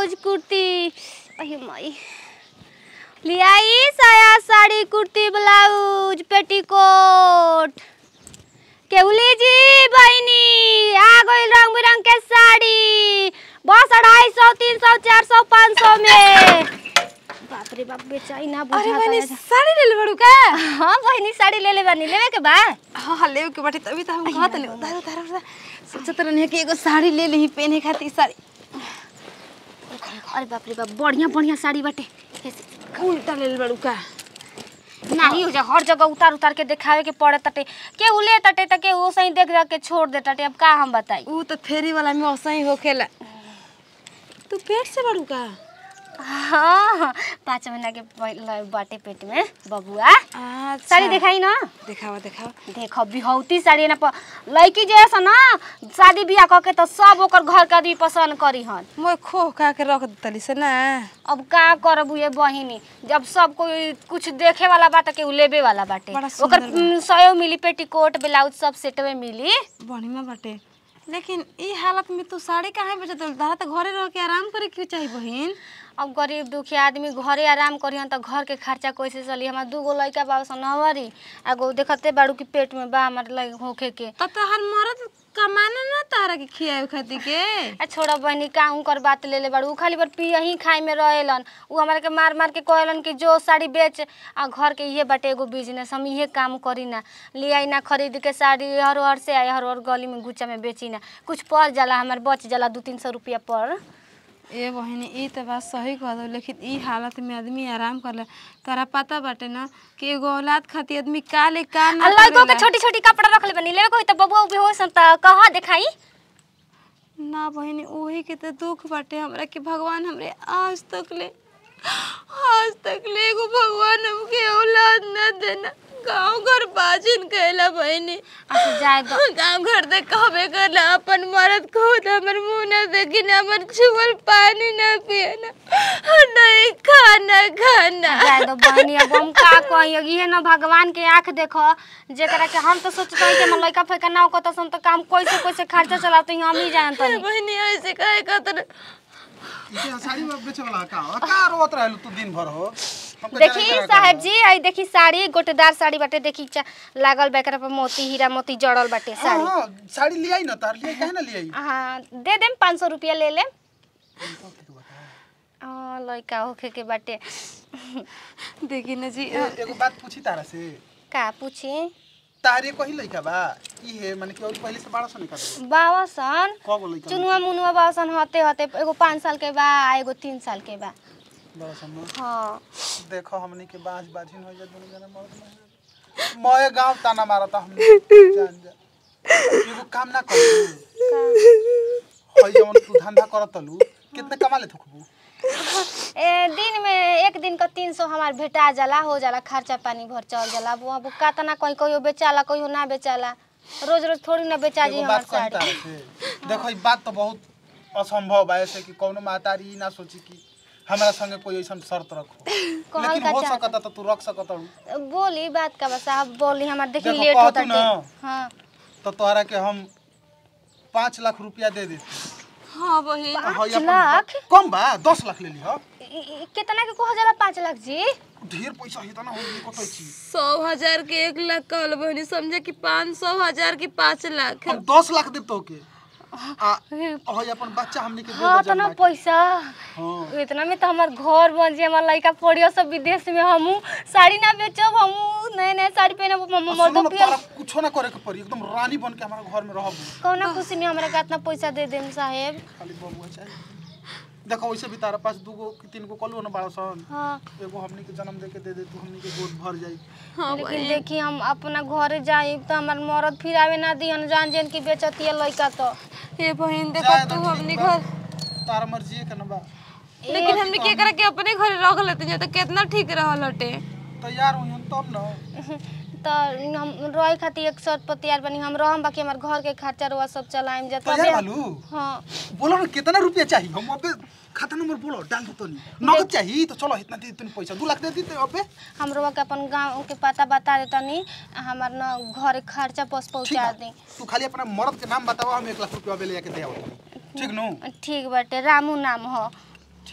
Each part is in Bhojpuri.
ब्लाउज कुर्ती अहि माई लियाई साया साड़ी कुर्ती ब्लाउज पेटीकोट केवली जी बहनी आ गई रंग बिरंग के साड़ी बस 250 300 400 500 में। बाप रे बाप बेचाई ना बुझाता। अरे बहनी साड़ी ले ले बड़ू का? हां बहनी साड़ी ले ले बनी लेवे के बा। हां लेवे के बाटे तभी त हम कहत ले उतार सोचत रहनी कि एगो साड़ी ले लेही पहने खातिर साड़ी। अरे बाप रे बाप बढ़िया बढ़िया साड़ी बाटे उल्टा ले ले बड़ू का? नहीं हो जा हर जगह उतार उतार के दिखावे के पड़े तटे के उले तटे तके वो सही देख देख के छोड़ दे तटे। अब का हम बताई ऊ तो फेरी वाला में ओसा ही होखेला। तू पेट से बड़ू का? हाँ 5 महीना के बाटे पेट में बबुआ। साड़ी दिखाई ना दिखावा देखो बिहौती साड़ी ना लड़की जैसा ना शादी बियाह करके तो सब ओकर घर के आदमी पसंद करी हन। मैं खो खा के रख दतली से ना। अब का करब ये बहिनी जब सब कोई कुछ देखे वाला बात के लेबे वाला बाटे ओकर 100 मिली पेटीकोट ब्लाउज सब सेट में मिली बढ़िया बाटे। लेकिन ई हालत में तू साड़ी काहे बेचत? दादा तो घरे रह के आराम करे क्यों चाहिए बहिन? अब गरीब दुखिया आदमी घरे आराम करिहन त घर के खर्चा कैसे चली? हमार 2 गो लइका बा सनवरी एगो देखते बाड़ू की पेट में बा हमार लग होखे के त तहर मरद कमाना ना तारा के खियावे खातिर के। आ छोड़ा बहनी का उनकर बात ले ले बाड़ू खाली बार पिया ही खाए में रहेलन। उ हमरा के मार मार के कहलन कि जो साड़ी बेच आ घर के इहे बाटे एगो बिजनेस हम इहे काम करी ना लियाई ना खरीद के साड़ी हर हर से आए हर हर गली में गुच्चा में बेची ना कुछ पड़ जाला हमार बच जाला 200-300 रुपया पर। ए बहनी ई तो बात सही कह दो लेकिन ई हालत में आदमी आराम कर ले। तोरा पता बाटे ना कि एगो औलाद खातिर आदमी काले का ना लड़को के छोटी छोटी कपड़ा रख ले बनी लेवे कोई त बबुआ भी होसन त कहा दिखाई ना बहनी ओही के तो दुख बाटे हमरा कि भगवान हमरे आज तक ले एगो भगवान हमके औलाद ना देना। गाँव घर बाजिन कहला बहनी जाए दो गाँव घर दे कहबे करला अपन मरद खुद हमर मुंह ना देखी ना हमर छुअल पानी ना पिए ना नहीं खाना जाए दो बहनी। अब हम का कहियो इहे ना भगवान के आंख देखो जेकरा के हम तो सोचत हई कि हम लइका फेका ना को त तो काम कैसे खर्चा चलाते हम ही जानत नहीं बहनी ऐसे काहे कहत साड़ी बेचे वाला का रोत रहलू तू दिन भर हो? देखी साहब जी आई देखी साड़ी गोटेदार साड़ी बाटे देखी लागल बेकरा पर मोती हीरा मोती जड़ल बाटे साड़ी। हां साड़ी लियाई ना तार लियाई काहे ना लियाई? हां दे देम 500 रुपया ले ले। लइका होखे के बाटे। देखी ना जी एगो बात पूछी तारा से। का पूछी? तारे कोही लइका बा ई है माने कि और पहले से 1200 निकाल बावासन कगो लइका चुनुआ मुनुआ बावासन होते एगो 5 साल के बा एगो 3 साल के बा। 1200 में हां देखो हमनी के बाज बाजिन हो जा दोनों जना मर्द मोए गांव ताना मारता हम जान जा एगो काम ना कर होय जवन तू धंधा करतलू कितने कमा ले थकबू? दिन में एक दिन का 300 हमार भेटा जाला हो जाला खर्चा पानी भर चल जाला। अब कातना कहीं बेचाला कहीं ना बेचाला रोज रोज थोड़ी ना बेचा जी हमार साड़ी। देखो ई बात तो बहुत असंभव बा ऐसे कि कोनो मातारी ना सोची कि हमरा संगे कोई ऐसा शर्त रखो लेकिन हो सकता तो तू रख सकत हूं। बोली बात का बस आप बोली हमार देखी लेट होता है। हां तो तोहरा के हम 5 लाख रुपया दे देती। हां बहिन 5 लाख कम बा 10 लाख ले ली हो। कितना के कह जाला 5 लाख जी? ढेर पैसा है तना होई कतई छी 100,000 के 1 लाख कहल बहनी समझे कि 500,000 के 5 लाख हम 10 लाख देब तो के होय अपन बच्चा हमनी के दे दे। हां तना पैसा हां इतना में तो हमार घर बन जे हमार लइका पड़ियो सब विदेश में हमहू साड़ी ना बेचब हमहू नए साड़ी पहनब मर्दो पिया कुछो ना करे के पड़ी एकदम रानी बन के हमारा घर में रहब। कौना खुशी में हमरा के इतना पैसा दे देम साहेब? खाली बबुआ चाहिए देखो वैसे भी तारा पास 2 गो 3 गो कलू ना बड़ा सन। हां एगो हमनी के जन्म दे के दे दे तू हमनी के गोद भर जाई। हां लेकिन देखी हम अपना घरे जाई तो हमार मरद फिर आवे ना दिहन जान जेन की बेचतिया लइका तो। ए बहन देखो तू हमनी घर तारा मर्जी है कनबा लेकिन हमनी के करे के अपने घरे रख लेते तो कितना ठीक रहल हटे। तैयार होई तब ना तो हम रोई खातिर 100 पर तैयार बनी हम रहम बाकी हमार घर के खर्चा रुआ सब चलाएम जा तैयार बालू। हां बोलो ना कितना रुपया चाहिए हम अबे खाता नंबर बोलो डाल दो तनी नगद चाहिए तो चलो इतना दे तनी पैसा 2 लाख दे दी तो अबे हम रोवा के अपन गांव के पता बता दे तनी हमार न घर खर्चा पस पहुंचा दे। तू खाली अपना मर्द के नाम बताओ हम 1 लाख रुपया अबे ले के दे आवत ठीक नो? ठीक बाटे रामू नाम हो।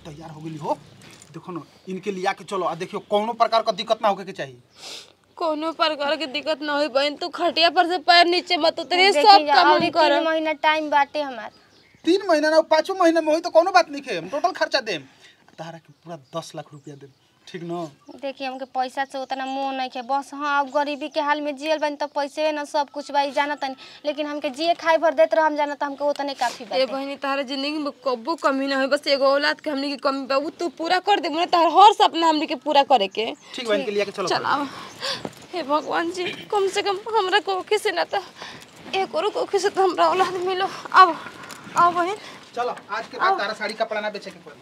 तैयार हो गई हो। देखो ना इनके लिया के चलो, आ देखियो कोनो प्रकार का दिक्कत ना होके के चाहिए। कोनो प्रकार के दिक्कत ना होई बहन, तू खटिया पर से पैर नीचे मत उतरे, सब देखी काम और हम कर। 3 महीना टाइम बाटे हमार। 3 महीना ना 5 महीना में होई तो कोनो बात नहीं खे, हम टोटल खर्चा देम तारा के पूरा 10 लाख रुपया देम, ठीक न? देखिए हमके पैसा से उतना मोह नहीं है, बस हाँ अब गरीबी के हाल में जियल बन तो पैसे ना सब कुछ भाई जानत नहीं, लेकिन हमके जिए खाए भर देत रह हम जानत हमके उतने काफी बाटे। ए बहनी तारा जिंदगी में कबो कमी ना होई, बस एगो औलाद के हमनी की कमी बा उ तू पूरा कर दे। मुने तार हर सपना हमनी के पूरा करे के। ठीक बहन के लिया के चलो। चला हे भगवान जी, कम से कम हमरा कोखी से ना तो एक और कोखी से तो हमरा औलाद मिलो। अब आओ बहन चलो, आज के बाद तारा साड़ी कपड़ा ना बेचे के पड़ी।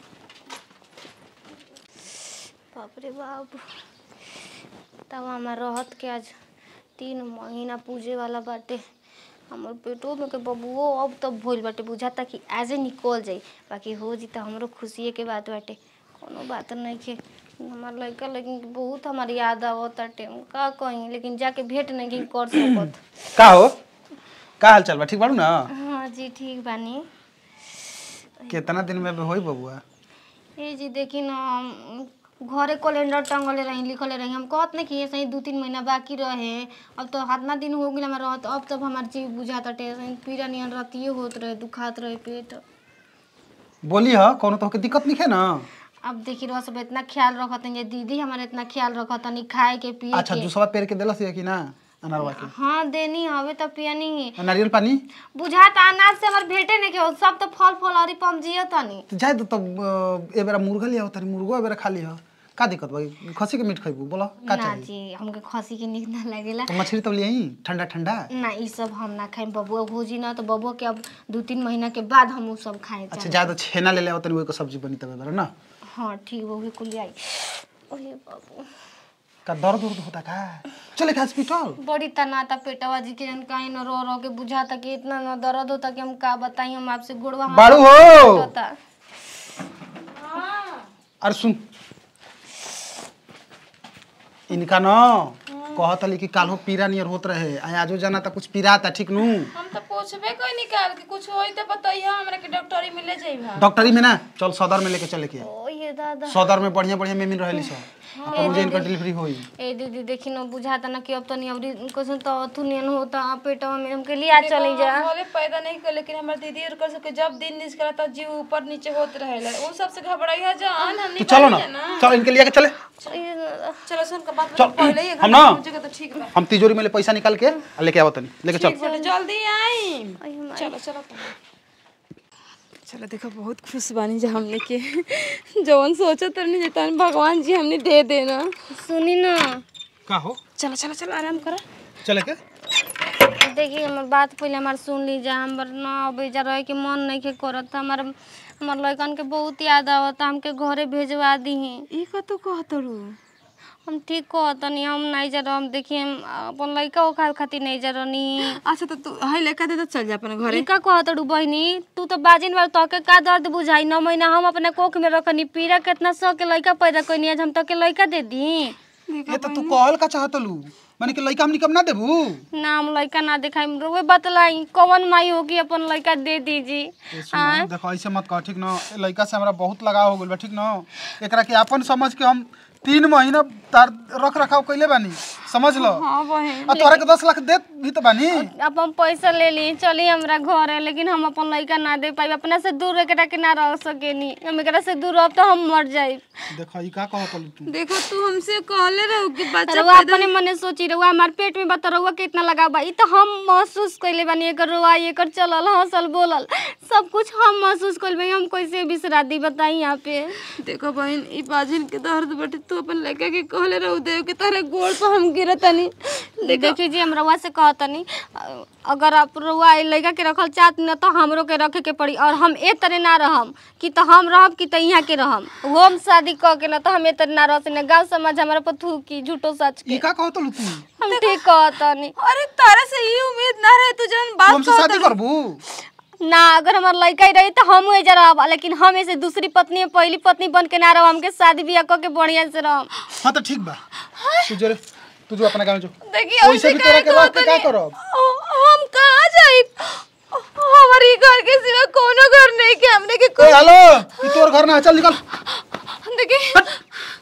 बाप रे बाप, तब हमार रहत के आज 3 महीना पूजे वाला बाटे। हमर पेटो में के बबुओ अब तब भइल बाटे, बुझाता कि आजे निकल जाई, बाकी हो जी तो हमरो खुशिये के बात बाटे, कोनो बात नहीं के। हमार लड़का लेकिन बहुत हमार याद आवत बाटे, हम का कहीं लेकिन जाके भेंट नहीं कर सकत। का हो, का हाल चाल बा? ठीक बाड़ू ना? हाँ जी ठीक बानी। कितना दिन में होई बबुआ? ए जी देखी ना, घरे कैलेंडर टंगले रही, लिखले रही, हम कहत नहीं कि सही 2-3 महीना बाकी रहे, अब तो हाथना दिन हो गया हमारा रहत, अब तब हमार जीव बुझाता टे पीड़ा नियन रतिये होत रहे, दुखात रहे पेट। बोली ह कोनो तो के दिक्कत नहीं है ना? अब देखी रह सब इतना ख्याल रखत है, दीदी हमारे इतना ख्याल रखत नहीं खाए के पिए अच्छा के। जूसवा पेर के देलस है कि ना अनारवा के? हाँ देनी हवे तो पियनी है। नारियल पानी बुझात अनाज से हमार भेटे नहीं के, सब तो फल फल और पम जियो तनी। तो जाए तो ए बेरा मुर्गा लिया तनी, मुर्गा ए बेरा खा लिया, का दिक्कत बा? खसी के मीट खइबू बोला का ना चाहिए? जी हमके खसी के नीक ना लगेला। तो मछली तो लियाई ठंडा ठंडा। ना ई सब हम ना खाएं, बबुआ भोजी ना तो बबुआ के अब 2-3 महीना के बाद हम उ सब खाएं। अच्छा ज्यादा छेना ले ले तनी, वही को सब्जी बनी तबे बेरा ना? हाँ ठीक वो भी कुल आई। ओहे बाबू का दर्द उर्द होता का? चले के हॉस्पिटल। बड़ी तनाता पेटवा जी के जन काहे न रो रो के बुझाता कि इतना न दर्द होता कि हम का बताई, हम आपसे गुड़वा बाड़ू हो। होता। अरे सुन, इनका न कहतली कि काल्हो पीरा नियर होत रहे, आजो जाना त कुछ पीरा था, ठीक नु? हम तो पूछबे कोई निकाल के कुछ होई तो बताइए, हमरा के डॉक्टरी में ले जाइबा। डॉक्टरी में ना, चल सदर में लेके चले के। ओ ये दादा, सदर में बढ़िया बढ़िया मेमिन रहेली सब, अपन मुझे इनका डिलीवरी होई। ए दीदी देखी न बुझाता ना कि अब तो नहीं अबरी कैसे तो थुनियन होता पेटवा में, हमके लिया चली जा। भले पैदा नहीं कर, लेकिन हमार दीदी और कर सके जब दिन निकला तो जीव ऊपर नीचे होत रहेला, उन सब से घबराई है जान। हम तो चलो ना, चल इनके लिए के चले। चलो सुन का बात चल, पहले ही हम ना जगह तो ठीक बा। हम तिजोरी में ले पैसा निकाल के लेके आवत तनी, लेके चल। चलो जल्दी आई। चलो चलो चलो, देखो बहुत खुश बानी जा हमने के, जवन सोचा तो नहीं जाता भगवान जी हमने दे देना। सुनी ना का हो? चलो चलो चलो आराम करो। चले के देखिए हमार बात पहले हमार सुन लीजिए, हमर ना बेजा रहे के मन नहीं के करत, हमार लड़कन के बहुत याद आवता, हमके घरे भेजवा दी। ई का तो कहतरू हम ठीक कहतनी, हम नहीं जा हम देखिए अपन लड़का ओखा खातिर नहीं जा रही। अच्छा तो तू हाई लेका दे तो चल जा अपन घरे। का कहतड़ू बहनी, तू तो बाजिन बार तोके का दर्द बुझाई, 9 महीना हम अपने कोख में रखनी, पीरा कितना सौ के लड़का पैदा कइनी, आज हम तोके लड़का दे दी। ये तो तू कहल का चाहतलू, माने कि लइका हमनी कब ना देबू? ना हम लड़का ना दिखाई, रोवे बतलाई कौन माई होगी अपन लड़का दे दीजी। देखो ऐसे मत कह, ठीक न? लइका से हमरा बहुत लगाव हो गइल बा, ठीक न? एकरा के अपन समझ के हम 3 महीना तार रख रखाव कइले बानी, समझ लो। हां बहन, आ तोरा के 10 लाख देत भी तो बानी। अब हम पैसा ले ली चली हमरा घर है, लेकिन हम अपन लड़का ना दे पाई, अपने से दूर एकरा के ना रह सकेनी, हम एकरा से दूर अब तो हम मर जाई। देखो ई का कहतलू तू? देखो तू हमसे कहले रहो कि बच्चा रउआ अपने मने सोची, रउआ हमार पेट में बता रउआ कितना लगाव बा, ई तो हम महसूस कइले बानी, एकर रोआई एकर चलल हंसल बोलल सब कुछ हम महसूस कइले बानी, हम कैसे बिसरा दी बताई यहाँ पे। देखो बहन, ई बाजिन के दर्द बटे तू अपन लड़का के कहले रहो देव के तारे गोड़ पर हम गिरतनी। देखिए जी हम रउआ से कहतनी, अगर आप रउआ लड़का के रखल चाहत न तो हमरो के रखे के पड़ी, और हम ए तरह ना रहम कि तो हम रहब कि तो यहाँ के रहम, वो हम शादी क के न तो हम ए तरह ना रह सने, गाँव समाज हमारा पथू की झूठो सच के। ई का कहतलू तू? हम ठीक कहतनी। अरे तारा से ये उम्मीद ना रहे तू जन तू बात हमसे शादी करबू? ना अगर हमार लड़का ही रही तो हम एजा रहब, लेकिन हम ऐसे दूसरी पत्नी पहली पत्नी बन के ना रहब, हमके शादी ब्याह क के बढ़िया से रहब। हां तो ठीक बा, तू जो अपना गांव जो। देखिए ओइसे भी तोरा के रख के का करब? हम कहां जाई, हमारी घर के सिवा कोनो घर नहीं के हमने के ओए हेलो, ई तोर घर ना, चल निकल।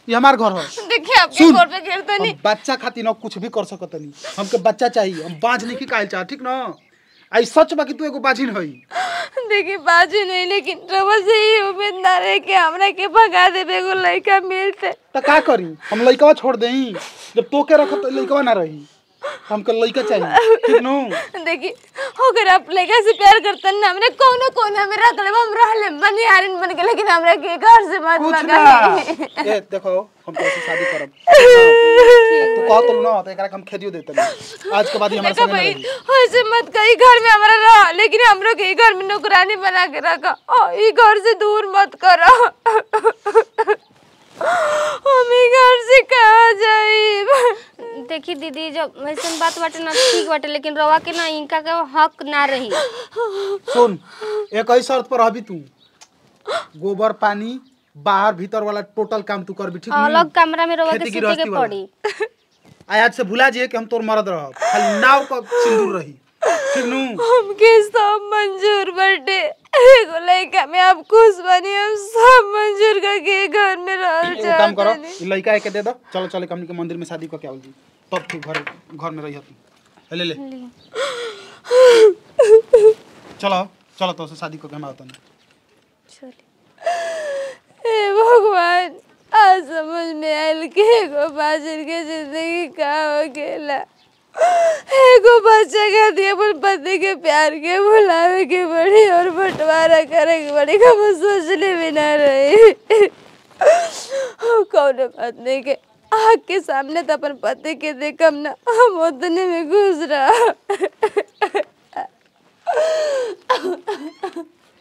ये हमार घर है। देखिए आपके सुन, घर पे गिरता नहीं। हम बच्चा खातिर न कुछ भी कर सकत नहीं, हमके बच्चा चाहिए, हम बाज नहीं की कायल चाह, ठीक ना? आई सच बा कि तू एगो बाजिन हई। देखिए बाजी नहीं, लेकिन रवा से ही उम्मीद ना रहे कि हमरा के भगा देबे एगो लड़का मिलते। त का करी? हम लइकवा छोड़ देई? जब तोके रखत तो लइकवा ना रही, हमके लइका चाहिए, ठीक नो? देखिए अगर आप लड़का से प्यार करतन ना, हमने कोनो कोना में रख लेब, हम रहले बनियारिन बन के, लेकिन हमरा के घर से मत कुछ भगा। ना। ए देखो, हम तोसे शादी करब। तू कह तो ना, तो एकरा के हम खेदियो देतनी। आज के बाद ही हमरा देखा संगे ना भाई, रही। ऐसे मत कही, घर में हमारा रह, लेकिन हमरो के घर में नौकरानी बना के रखा, ई घर से दूर मत करो। हम ई घर से कहाँ जाई? देखी दीदी, जब ऐसन बात बाटे ना ठीक बाटे, लेकिन रवा के ना इनका के हक ना रही। सुन, एक ही शर्त पर रहबी तू, गोबर पानी बाहर भीतर वाला टोटल काम तू करबी, ठीक ना? अलग कमरा में रवा के खेती सुते गृहस्थी के वाला। पड़ी। आज से भुला जाइए कि हम तोर मरद रहब, खाली नाव का सिंदूर रही, ठीक नु? हमके सब मंजूर बटे, एगो लड़का में आप खुश बनी, हम सब मंजूर करके घर में रह एक काम करो, जाते। ई लइका के दे दो, चलो चलो हमनी के मंदिर में शादी करके आवल जी, तब तू घर में रही तू। ले ले चलो चलो, तो से शादी करके हम आवतन। हे भगवान, आज समझ में आयल कि एगो बाजर के जिंदगी का हो गेला। एगो बच्चा का दिए अपन पति के प्यार के भुलावे के बड़ी और बंटवारा करे के बड़ी, कब सोचले भी ना रही। कौनो बात नहीं के, आँख के सामने तो अपन पति के देखम ना, हम उतने में घुस रहा।